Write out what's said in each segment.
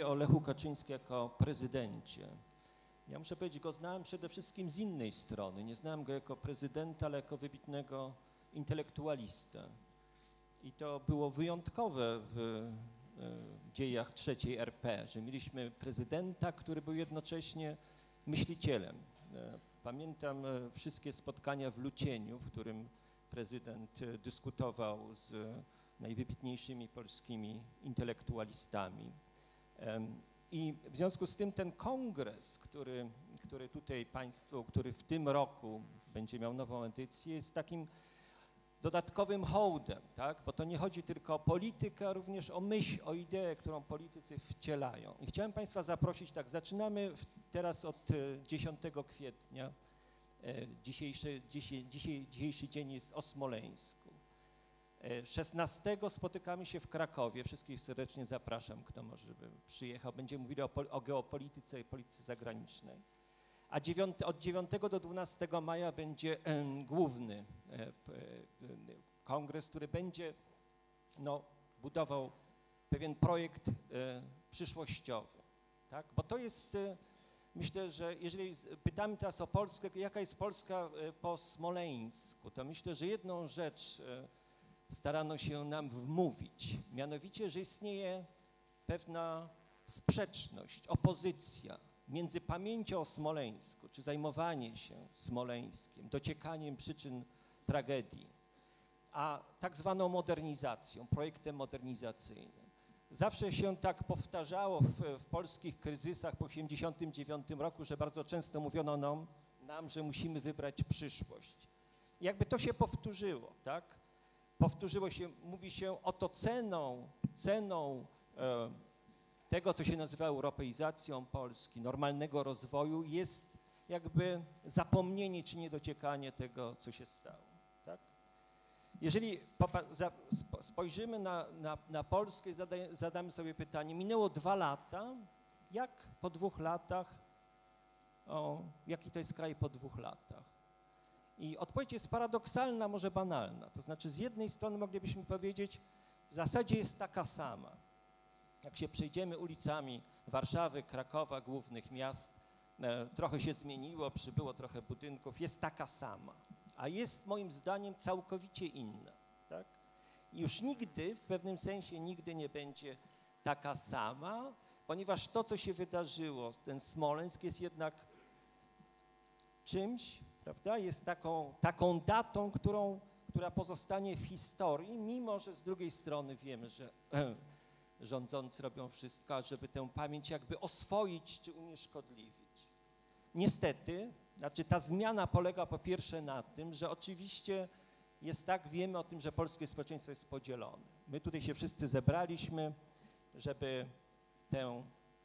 o Lechu Kaczyńskim jako prezydencie. Ja muszę powiedzieć, go znałem przede wszystkim z innej strony. Nie znałem go jako prezydenta, ale jako wybitnego intelektualistę. I to było wyjątkowe w dziejach III RP, że mieliśmy prezydenta, który był jednocześnie myślicielem. Pamiętam wszystkie spotkania w Lucieniu, w którym prezydent dyskutował z najwybitniejszymi polskimi intelektualistami. I w związku z tym ten kongres, który tutaj państwo, który w tym roku będzie miał nową edycję, jest takim dodatkowym hołdem, tak? Bo to nie chodzi tylko o politykę, a również o myśl, o ideę, którą politycy wcielają. I chciałem Państwa zaprosić, tak, zaczynamy teraz od 10 kwietnia, dzisiejszy dzień jest o Smoleńsku. 16 spotykamy się w Krakowie, wszystkich serdecznie zapraszam, kto może by przyjechał, będziemy mówili o geopolityce i polityce zagranicznej. A od 9 do 12 maja będzie główny kongres, który będzie budował pewien projekt przyszłościowy, tak? Bo to jest, myślę, że jeżeli pytamy teraz o Polskę, jaka jest Polska po Smoleńsku, to myślę, że jedną rzecz starano się nam wmówić, mianowicie, że istnieje pewna sprzeczność, opozycja między pamięcią o Smoleńsku, czy zajmowanie się Smoleńskiem, dociekaniem przyczyn tragedii, a tak zwaną modernizacją, projektem modernizacyjnym. Zawsze się tak powtarzało w polskich kryzysach po 1989 roku, że bardzo często mówiono nam, że musimy wybrać przyszłość. I jakby to się powtórzyło, tak? Powtórzyło się, mówi się, oto ceną tego, co się nazywa europeizacją Polski, normalnego rozwoju, jest jakby zapomnienie czy niedociekanie tego, co się stało. Tak? Jeżeli spojrzymy na Polskę i zadamy sobie pytanie, minęło 2 lata, jak po 2 latach, jaki to jest kraj po 2 latach? I odpowiedź jest paradoksalna, może banalna. To znaczy z jednej strony moglibyśmy powiedzieć, w zasadzie jest taka sama. Jak się przejdziemy ulicami Warszawy, Krakowa, głównych miast, trochę się zmieniło, przybyło trochę budynków, jest taka sama, a jest moim zdaniem całkowicie inna. Tak? I już nigdy, w pewnym sensie nigdy nie będzie taka sama, ponieważ to, co się wydarzyło, ten Smoleńsk jest jednak czymś, prawda, jest taką datą, która pozostanie w historii, mimo że z drugiej strony wiemy, że rządzący robią wszystko, żeby tę pamięć jakby oswoić czy unieszkodliwić. Niestety, znaczy ta zmiana polega po pierwsze na tym, że oczywiście jest tak, wiemy o tym, że polskie społeczeństwo jest podzielone. My tutaj się wszyscy zebraliśmy, żeby tę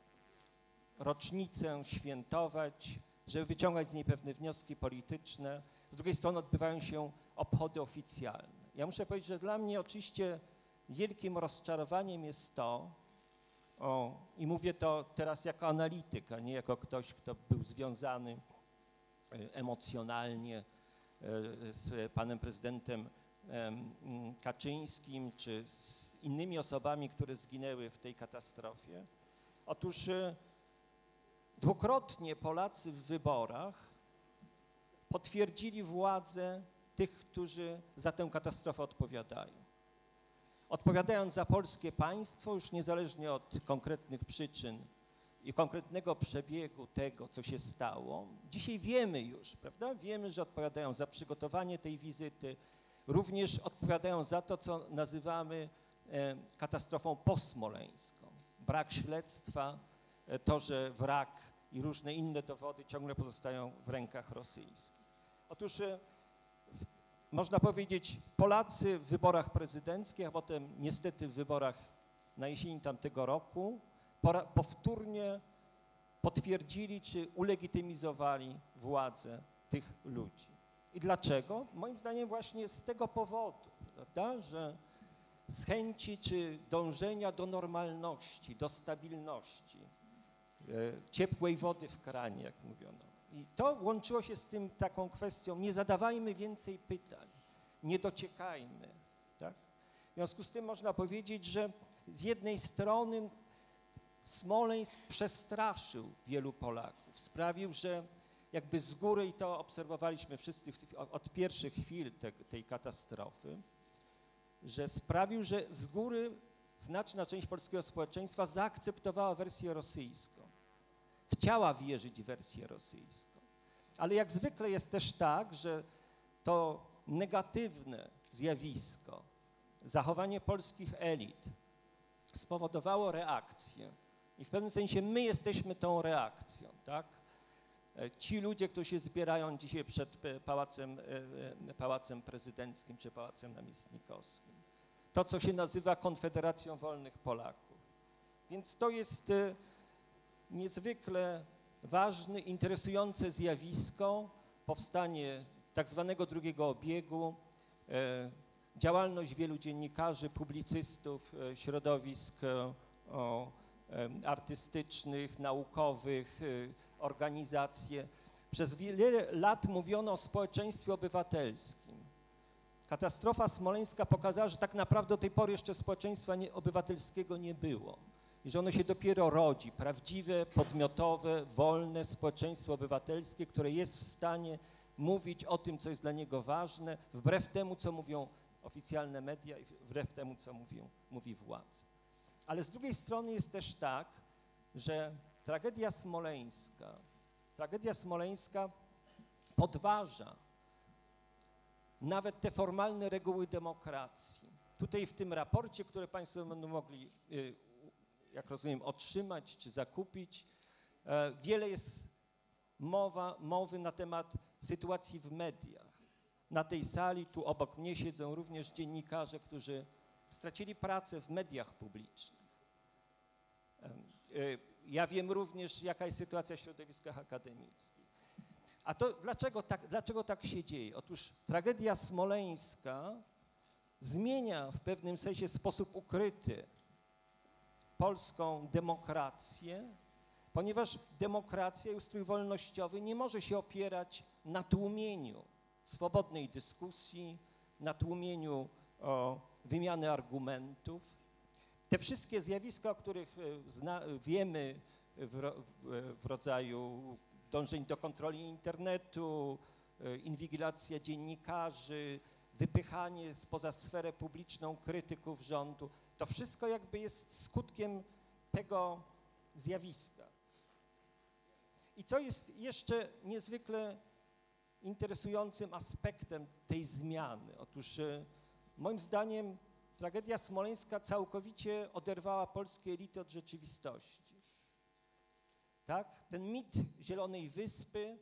rocznicę świętować, żeby wyciągać z niej pewne wnioski polityczne. Z drugiej strony odbywają się obchody oficjalne. Ja muszę powiedzieć, że dla mnie oczywiście wielkim rozczarowaniem jest to, i mówię to teraz jako analityk, a nie jako ktoś, kto był związany emocjonalnie z panem prezydentem Kaczyńskim, czy z innymi osobami, które zginęły w tej katastrofie. Otóż dwukrotnie Polacy w wyborach potwierdzili władzę tych, którzy za tę katastrofę odpowiadają. Odpowiadając za polskie państwo, już niezależnie od konkretnych przyczyn i konkretnego przebiegu tego, co się stało, dzisiaj wiemy już, prawda? Wiemy, że odpowiadają za przygotowanie tej wizyty, również odpowiadają za to, co nazywamy katastrofą postsmoleńską. Brak śledztwa, to, że wrak i różne inne dowody ciągle pozostają w rękach rosyjskich. Otóż można powiedzieć, Polacy w wyborach prezydenckich, a potem niestety w wyborach na jesieni tamtego roku powtórnie potwierdzili czy ulegitymizowali władzę tych ludzi. I dlaczego? Moim zdaniem właśnie z tego powodu, prawda, że z chęci czy dążenia do normalności, do stabilności, ciepłej wody w kranie, jak mówiono. I to łączyło się z tym taką kwestią, nie zadawajmy więcej pytań, nie dociekajmy. Tak? W związku z tym można powiedzieć, że z jednej strony Smoleńsk przestraszył wielu Polaków, sprawił, że jakby z góry, i to obserwowaliśmy wszyscy od pierwszych chwil tej katastrofy, że sprawił, że z góry znaczna część polskiego społeczeństwa zaakceptowała wersję rosyjską. Chciała wierzyć w wersję rosyjską. Ale jak zwykle jest też tak, że to negatywne zjawisko, zachowanie polskich elit spowodowało reakcję. I w pewnym sensie my jesteśmy tą reakcją, tak? Ci ludzie, którzy się zbierają dzisiaj przed Pałacem Prezydenckim czy Pałacem Namiestnikowskim. To, co się nazywa Konfederacją Wolnych Polaków. Więc to jest niezwykle ważne, interesujące zjawisko, powstanie tak zwanego drugiego obiegu, działalność wielu dziennikarzy, publicystów, środowisk artystycznych, naukowych, organizacje. Przez wiele lat mówiono o społeczeństwie obywatelskim. Katastrofa smoleńska pokazała, że tak naprawdę do tej pory jeszcze społeczeństwa obywatelskiego nie było i że ono się dopiero rodzi, prawdziwe, podmiotowe, wolne społeczeństwo obywatelskie, które jest w stanie mówić o tym, co jest dla niego ważne, wbrew temu, co mówią oficjalne media i wbrew temu, co mówi władza. Ale z drugiej strony jest też tak, że tragedia smoleńska podważa nawet te formalne reguły demokracji. Tutaj w tym raporcie, które Państwo będą mogli, jak rozumiem, otrzymać czy zakupić, wiele jest mowy na temat sytuacji w mediach. Na tej sali, tu obok mnie siedzą również dziennikarze, którzy stracili pracę w mediach publicznych. Ja wiem również, jaka jest sytuacja w środowiskach akademickich. A to dlaczego tak się dzieje? Otóż tragedia smoleńska zmienia w pewnym sensie w sposób ukryty polską demokrację, ponieważ demokracja i ustrój wolnościowy nie może się opierać na tłumieniu swobodnej dyskusji, na tłumieniu wymiany argumentów. Te wszystkie zjawiska, o których wiemy w rodzaju dążeń do kontroli internetu, inwigilacja dziennikarzy, wypychanie spoza sferę publiczną krytyków rządu, to wszystko jakby jest skutkiem tego zjawiska. I co jest jeszcze niezwykle interesującym aspektem tej zmiany? Otóż moim zdaniem tragedia smoleńska całkowicie oderwała polskie elity od rzeczywistości. Tak? Ten mit Zielonej Wyspy,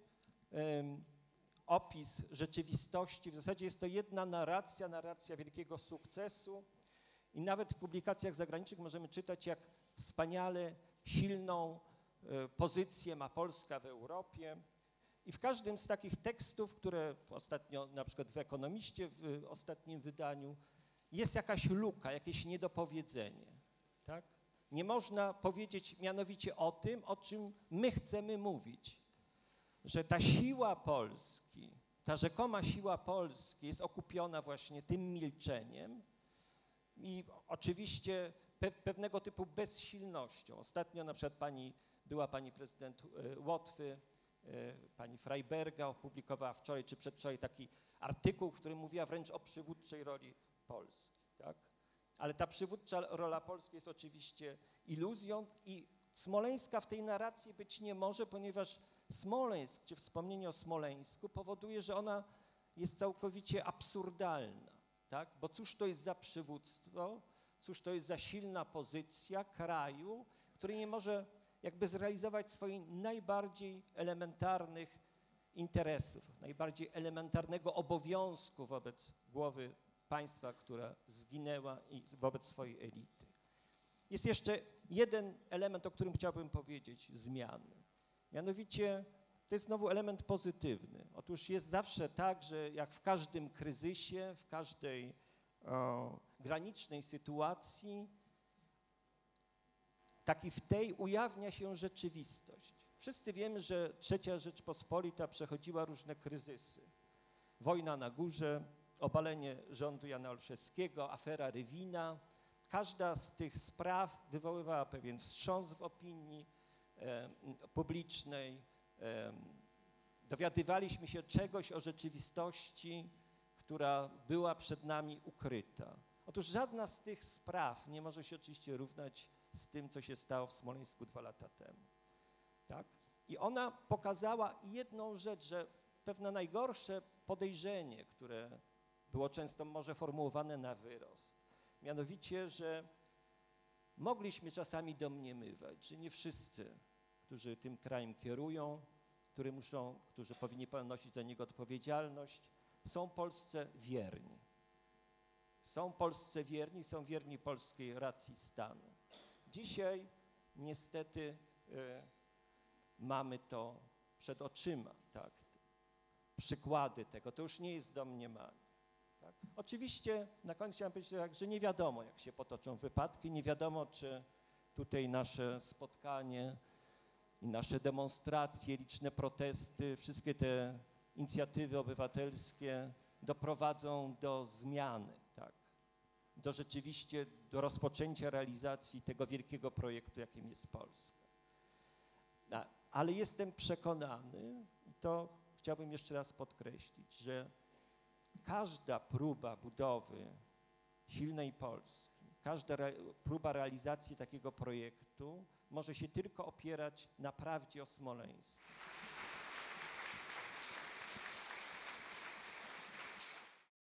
opis rzeczywistości, w zasadzie jest to jedna narracja wielkiego sukcesu i nawet w publikacjach zagranicznych możemy czytać, jak wspaniale silną pozycję ma Polska w Europie. I w każdym z takich tekstów, które ostatnio, na przykład w Ekonomiście w ostatnim wydaniu, jest jakaś luka, jakieś niedopowiedzenie, tak? Nie można powiedzieć mianowicie o tym, o czym my chcemy mówić, że ta siła Polski, ta rzekoma siła Polski jest okupiona właśnie tym milczeniem i oczywiście pewnego typu bezsilnością. Ostatnio na przykład była pani prezydent Łotwy, pani Freiberga opublikowała wczoraj czy przedwczoraj taki artykuł, w którym mówiła wręcz o przywódczej roli Polski, tak? Ale ta przywódcza rola Polski jest oczywiście iluzją i Smoleńska w tej narracji być nie może, ponieważ Smoleńsk, czy wspomnienie o Smoleńsku powoduje, że ona jest całkowicie absurdalna, tak? Bo cóż to jest za przywództwo, cóż to jest za silna pozycja kraju, który nie może jakby zrealizować swoich najbardziej elementarnych interesów, najbardziej elementarnego obowiązku wobec głowy państwa, która zginęła i wobec swojej elity. Jest jeszcze jeden element, o którym chciałbym powiedzieć, zmiany. Mianowicie to jest znowu element pozytywny. Otóż jest zawsze tak, że jak w każdym kryzysie, w każdej granicznej sytuacji, tak i w tej ujawnia się rzeczywistość. Wszyscy wiemy, że III Rzeczpospolita przechodziła różne kryzysy. Wojna na górze, obalenie rządu Jana Olszewskiego, afera Rywina. każda z tych spraw wywoływała pewien wstrząs w opinii publicznej. Dowiadywaliśmy się czegoś o rzeczywistości, która była przed nami ukryta. Otóż żadna z tych spraw nie może się oczywiście równać z tym, co się stało w Smoleńsku 2 lata temu. Tak? I ona pokazała jedną rzecz, że pewne najgorsze podejrzenie, które było często może formułowane na wyrost, mianowicie, że mogliśmy czasami domniemywać, że nie wszyscy, którzy tym krajem kierują, którzy powinni ponosić za niego odpowiedzialność, są Polsce wierni. Są Polsce wierni, są wierni polskiej racji stanu. Dzisiaj niestety mamy to przed oczyma, tak? Przykłady tego, to już nie jest domniemanie. Tak? Oczywiście na koniec chciałem powiedzieć tak, że nie wiadomo, jak się potoczą wypadki, nie wiadomo, czy tutaj nasze spotkanie i nasze demonstracje, liczne protesty, wszystkie te inicjatywy obywatelskie doprowadzą do zmiany, tak? Do rozpoczęcia realizacji tego wielkiego projektu, jakim jest Polska. Ale jestem przekonany, i to chciałbym jeszcze raz podkreślić, że każda próba budowy silnej Polski, każda próba realizacji takiego projektu może się tylko opierać na prawdzie o Smoleńsku.